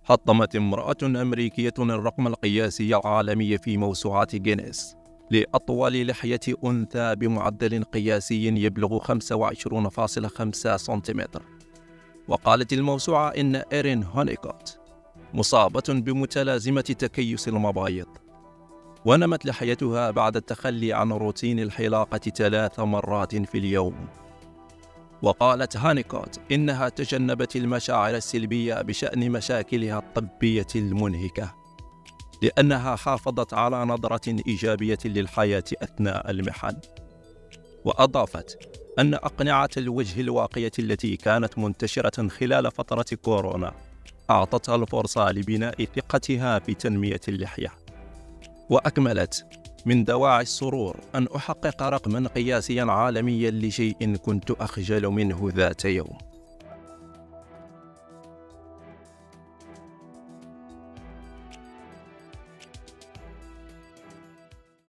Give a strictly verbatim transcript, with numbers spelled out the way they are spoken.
حطمت امرأة أمريكية الرقم القياسي العالمي في موسوعة غينيس لأطول لحية أنثى بمعدل قياسي يبلغ خمسة وعشرين فاصلة خمسة سنتيمتر. وقالت الموسوعة إن إيرين هونيكوت مصابة بمتلازمة تكيس المبايض، ونمت لحيتها بعد التخلي عن روتين الحلاقة ثلاث مرات في اليوم. وقالت هانيكوت إنها تجنبت المشاعر السلبية بشأن مشاكلها الطبية المنهكة، لأنها حافظت على نظرة إيجابية للحياة أثناء المحن. وأضافت أن أقنعة الوجه الواقية التي كانت منتشرة خلال فترة كورونا أعطتها الفرصة لبناء ثقتها في تنمية اللحية. وأكملت: من دواعي السرور أن أحقق رقما قياسيا عالميا لشيء كنت أخجل منه ذات يوم.